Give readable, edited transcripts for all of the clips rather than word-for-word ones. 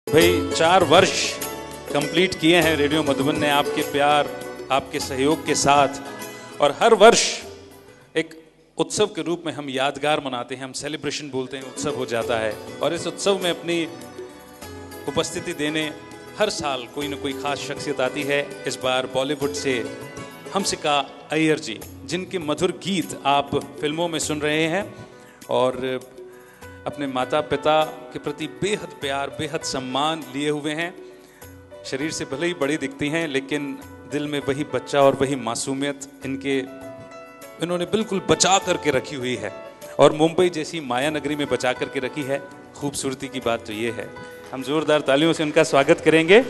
भाई 4 वर्ष कंप्लीट किए हैं रेडियो मधुबन ने आपके प्यार, आपके सहयोग के साथ, और हर वर्ष एक उत्सव के रूप में हम यादगार मनाते हैं, हम सेलिब्रेशन बोलते हैं, उत्सव हो जाता है। और इस उत्सव में अपनी उपस्थिति देने हर साल कोई ना कोई खास शख्सियत आती है। इस बार बॉलीवुड से हमसिका अय्यर जी, जिनके मधुर गीत आप फिल्मों में सुन रहे हैं और अपने माता पिता के प्रति बेहद प्यार, बेहद सम्मान लिए हुए हैं। शरीर से भले ही बड़ी दिखती हैं, लेकिन दिल में वही बच्चा और वही मासूमियत इन्होंने बिल्कुल बचा करके रखी हुई है, और मुंबई जैसी माया नगरी में बचा करके रखी है। खूबसूरती की बात तो ये है। हम जोरदार तालियों से उनका स्वागत करेंगे।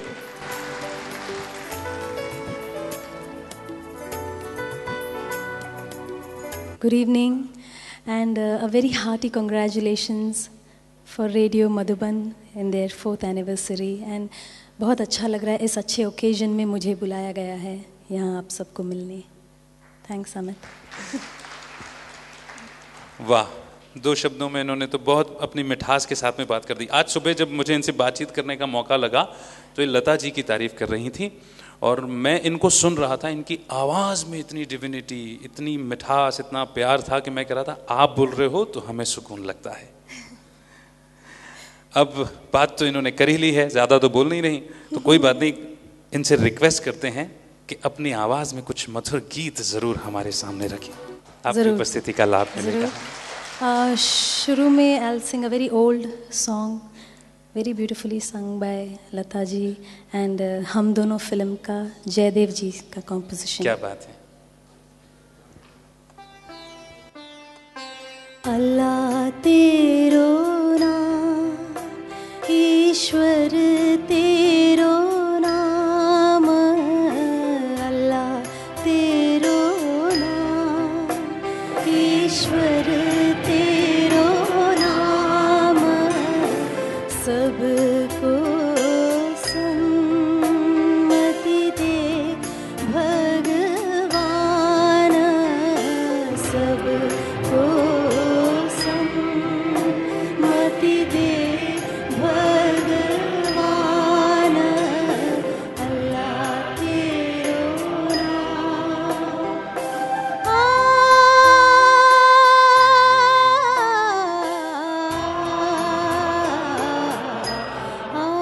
Good evening and a very hearty congratulations for Radio Madhuban in their 4th anniversary, and बहुत अच्छा लग रहा है इस अच्छे ओकेजन में मुझे बुलाया गया है यहाँ आप सबको मिलने। थैंक्स अमित। वाह, 2 शब्दों में इन्होंने तो बहुत अपनी मिठास के साथ में बात कर दी। आज सुबह जब मुझे इनसे बातचीत करने का मौका लगा तो ये लता जी की तारीफ कर रही थी, और मैं इनको सुन रहा था। इनकी आवाज़ में इतनी डिविनिटी, इतनी मिठास, इतना प्यार था कि मैं कह रहा था आप बोल रहे हो तो हमें सुकून लगता है। अब बात तो इन्होंने कर ही ली है, ज़्यादा तो बोल नहीं रही, तो कोई बात नहीं, इनसे रिक्वेस्ट करते हैं कि अपनी आवाज़ में कुछ मधुर गीत ज़रूर हमारे सामने रखें। आपकी उपस्थिति का लाभ मिलेगा। शुरू में I'll sing a very old song, very beautifully sung by Lata ji, and हम दोनों फिल्म का जयदेव जी का कॉम्पोजिशन। क्या बात है। अल्लाह तेरो नाम, ईश्वर तेरो नाम, अल्लाह तेरो नाम, ईश्वर तेरो नाम, सबको सन्मति दे भगवान, सबको सन्मति दे भगवान, अल्लाह तेरो नाम।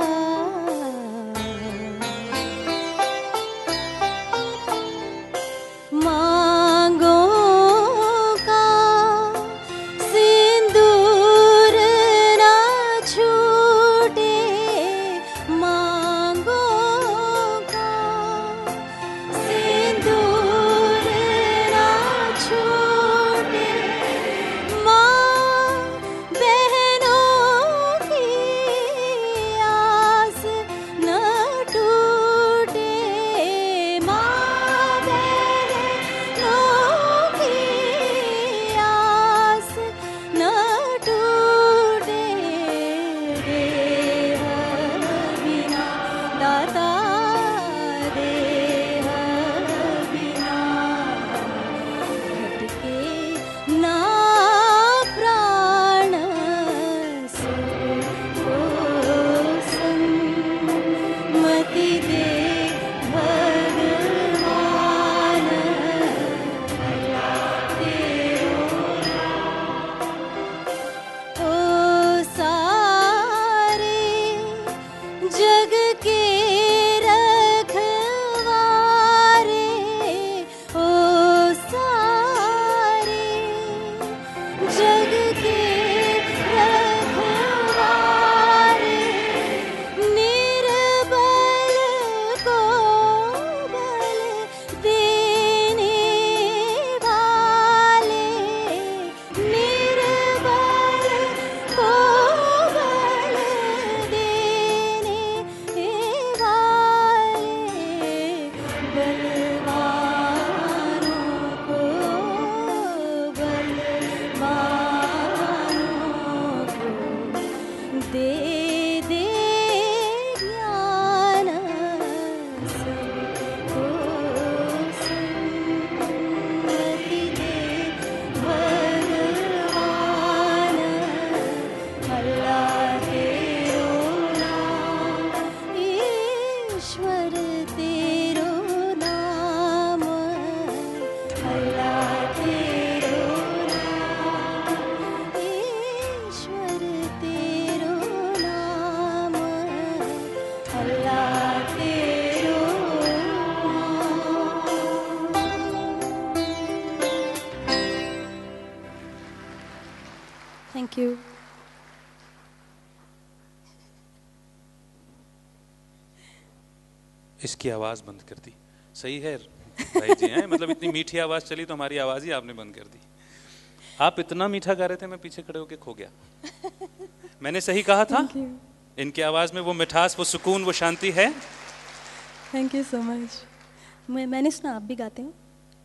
इसकी आवाज़ बंद कर दी। सही है भाई जी हैं, मतलब इतनी मीठी आवाज़ चली तो हमारी आवाज़ ही आपने बंद कर दी। आप इतना मीठा गा रहे थे, मैं पीछे खड़े होके खो गया। मैंने सही कहा था? इनकी आवाज़ में वो मिठास, वो सुकून, वो शांति है। Thank you so much. मैंने सुना आप भी गाते हो?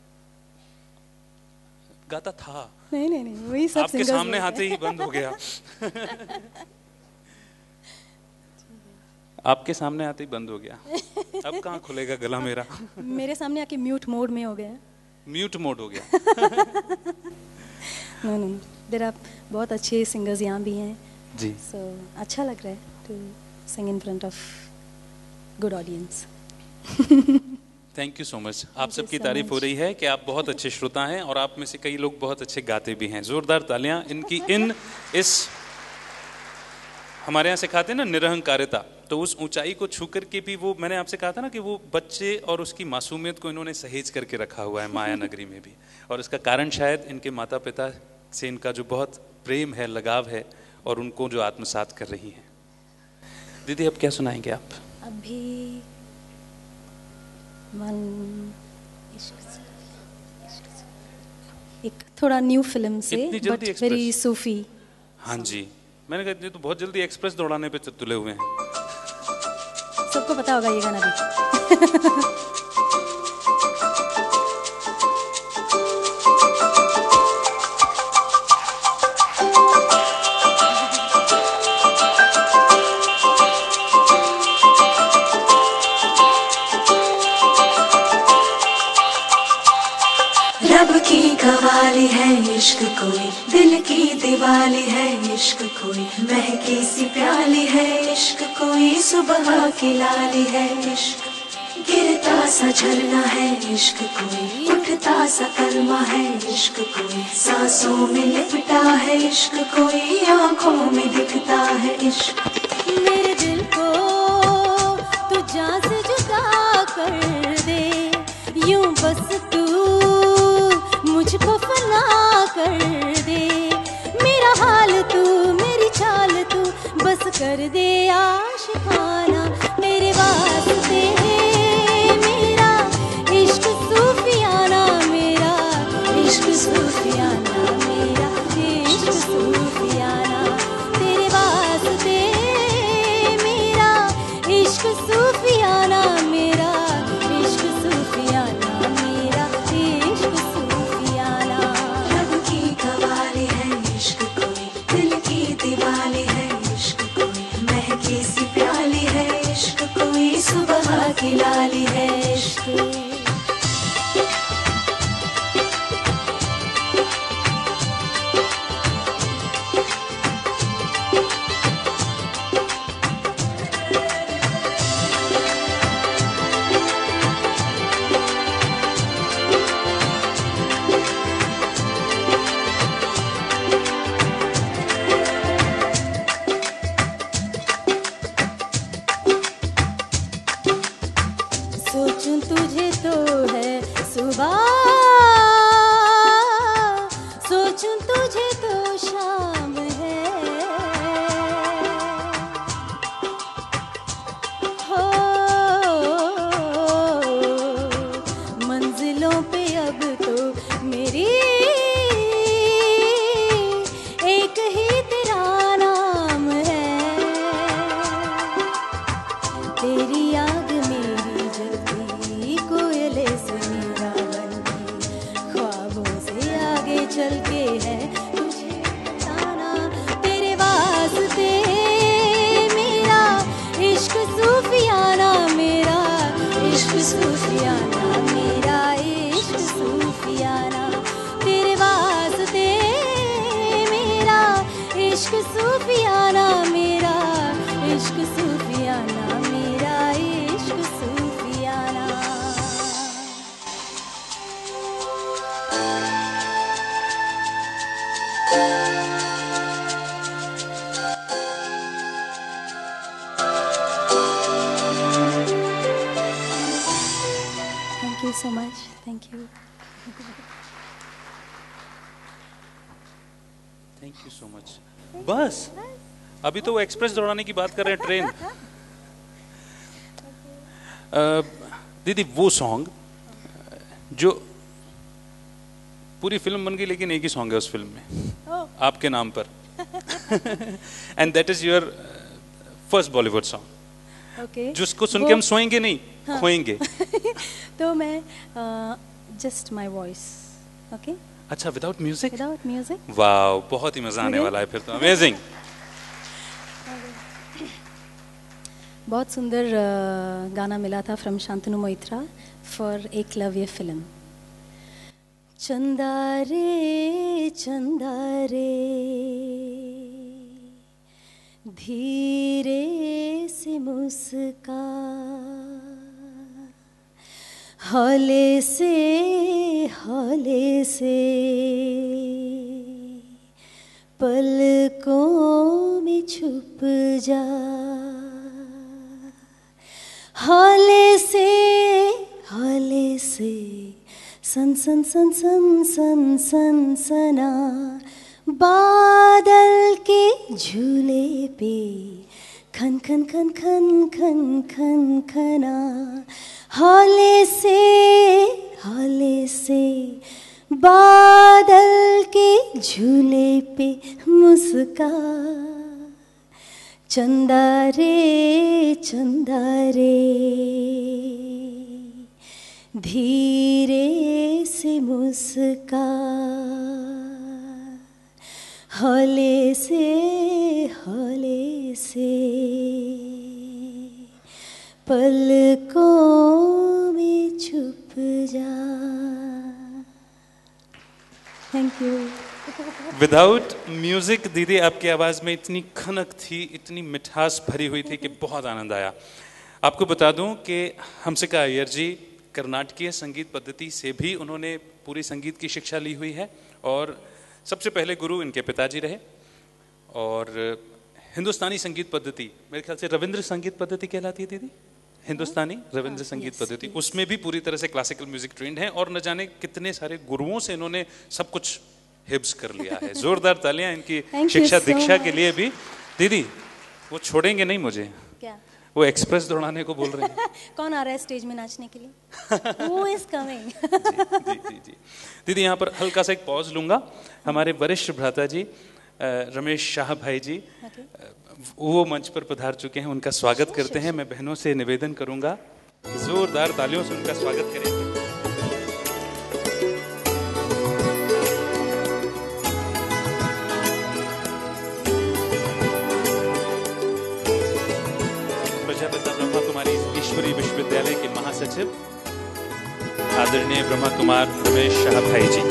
गाता था। नहीं, वही सब आपके सामने आते ही बंद हो गया। आपके सामने आते ही बंद हो गया। अब कहाँ खुलेगा गला मेरा? मेरे सामने आके म्यूट मोड में हो गया। म्यूट मोड हो गया। नो, देयर आर बहुत अच्छे सिंगर्स यहाँ भी हैं जी। सो अच्छा लग रहा है to sing in front of good audience. Thank you so much. आप सबकी तारीफ हो रही है कि आप बहुत अच्छे श्रोता हैं और आप में से कई लोग बहुत अच्छे गाते भी हैं। जोरदार तालियां इनकी इस हमारे यहाँ सिखाते हैं ना निरहंकारिता, तो उस ऊंचाई को छू करके भी वो, मैंने आपसे कहा था ना कि वो बच्चे और उसकी मासूमियत को इन्होंने सहेज करके रखा हुआ है माया नगरी में भी। और इसका कारण शायद इनके माता पिता से इनका जो बहुत प्रेम है, लगाव है, और उनको जो आत्मसात कर रही हैं। दीदी अब क्या सुनाएंगे आप? अभी एक थोड़ा न्यू फिल्म से, बट वेरी सूफी। हाँ जी, मैंने कहा तो बहुत जल्दी एक्सप्रेस दौड़ाने पे तुले हुए हैं। सबको पता होगा ये गाना भी। कवाली है इश्क कोई, दिल की दिवाली है इश्क कोई, महकी सी प्याली है इश्क कोई, सुबह की लाली है इश्क, गिरता सा झरना है इश्क कोई, उठता सा कलमा है इश्क कोई, सांसों में लिपटा है इश्क कोई, आंखों में दिखता है इश्क। मेरे दिल को तू जान से जुदा कर दे, यूं बस तू मुझको फना कर दे, मेरा हाल तू, मेरी चाल तू, बस कर दे आशिकाना, मेरे वास्ते मेरा इश्क सूफियाना, मेरा इश्क सूफियाना, मेरा इश्क सूफियाना, तेरे वास्ते मेरा इश्क सूफियाना, मेरा इश्क सूफियाना, मेरा इश्क सूफियाना। रब की कवाली है इश्क कोई, दिल की दिवाली है इश्क कोई, महकी सी प्याली है इश्क कोई, सुबह की लाली है इश्क। सोचूं तुझे तो है सुबह, सोचूं तुझे तो शाम है, हो मंजिलों पे अब तो मेरी एक ही तेरा नाम है, तेरी याद मेरी जलती कोयले से मेरा बनती, ख्वाबों से आगे चल के है तुझे बताना, तेरे वास्ते मेरा इश्क सूफियाना, मेरा इश्क सूफियाना, मेरा इश्क सूफियाना, तेरे वास्ते मेरा इश्क सूफियाना, मेरा इश्क सूफियाना, मेरा इश्क सूफियाना। Thank you so much. Thank you. Thank you so much. बस अभी तो वो एक्सप्रेस दौड़ाने की बात कर रहे हैं, ट्रेन। दीदी वो सॉन्ग जो पूरी फिल्म बन गई लेकिन एक ही सॉन्ग है उस फिल्म में आपके नाम पर and that is your first Bollywood song जिसको सुन के हम सोएंगे नहीं खोएंगे तो मैं जस्ट माय वॉइस ओके अच्छा विदाउट म्यूजिक वाह बहुत ही मजा आने वाला है फिर तो अमेजिंग बहुत सुंदर गाना मिला था from Shantanu Moitra for Eklavya film चंदा रे धीरे से मुस्का हौले से पलकों में छुप जा हौले से सन सन सन सन सन सन सना बादल के झूले पे खन खन खन खन खन खन खना हौले से बादल के झूले पे मुस्का चंदा रे धीरे से मुस्का हौले से पलकों में छुप जा थैंक यू विदाउट म्यूजिक दीदी आपकी आवाज में इतनी खनक थी इतनी मिठास भरी हुई थी कि बहुत आनंद आया आपको बता दूं कि हमसिका अय्यर जी कर्नाटकीय संगीत पद्धति से भी उन्होंने पूरी संगीत की शिक्षा ली हुई है और सबसे पहले गुरु इनके पिताजी रहे और हिंदुस्तानी संगीत पद्धति मेरे ख्याल से रविंद्र संगीत पद्धति कहलाती है दीदी हिंदुस्तानी रविंद्र संगीत पद्धति उसमें भी पूरी तरह से क्लासिकल म्यूजिक ट्रेंड है और न जाने कितने सारे गुरुओं से इन्होंने सब कुछ हिब्स कर लिया है जोरदार तालियां इनकी शिक्षा दीक्षा के लिए भी दीदी वो छोड़ेंगे नहीं मुझे क्या वो एक्सप्रेस दौड़ाने को बोल रहे हैं कौन आ रहा है स्टेज में नाचने के लिए Who is coming? जी दीदी यहाँ पर हल्का सा एक पॉज लूंगा हमारे वरिष्ठ भ्राता जी रमेश शाह भाई जी वो मंच पर पधार चुके हैं उनका स्वागत करते हैं मैं बहनों से निवेदन करूंगा जोरदार तालियों से उनका स्वागत करें ब्रह्मा कुमारी ईश्वरी विश्वविद्यालय के महासचिव आदरणीय ब्रह्मा कुमार रमेश शाह भाई जी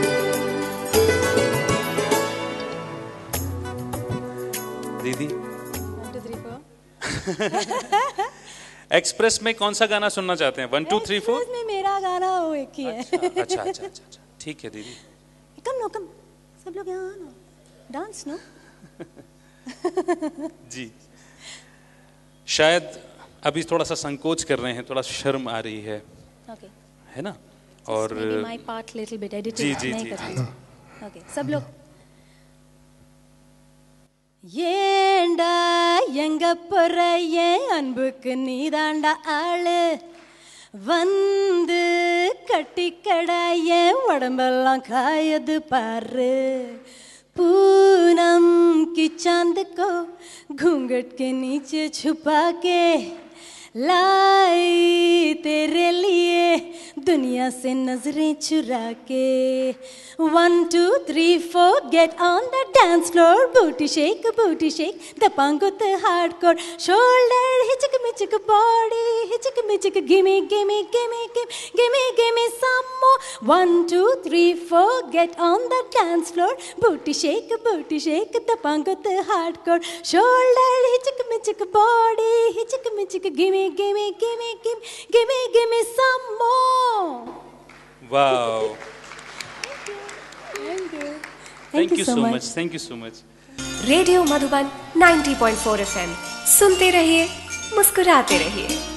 दीदी 1 2 3 4 एक्सप्रेस में कौन सा गाना सुनना चाहते हैं 1 2 3 4 में मेरा गाना वो एक ही है अच्छा ठीक है दीदी कम सब लोग यहाँ आना डांस नो जी शायद अभी थोड़ा सा संकोच कर रहे हैं थोड़ा शर्म आ रही है है ना और my part little bit editing नहीं करती ओके सब लोग ஏண்டா எங்க போறையே அன்புக்கு நீதாண்டா ஆளு வந்து கட்டிக்கடாய உடம்பெல்லாம் காயது பாரு पूनम की चांद को घूंघट के नीचे छुपा के लाई तेरे लिए दुनिया से नजरें चुरा के 1 2 3 4 get on the dance floor booty shake the pangut hardcore shoulder hichik michik body hichik michik gimme some more 1 2 3 4 get on the dance floor booty shake the pangut hardcore shoulder hichik michik body hichik michik gimme some more wow thank you so much radio Madhuban 90.4 FM सुनते रहिए मुस्कुराते रहिए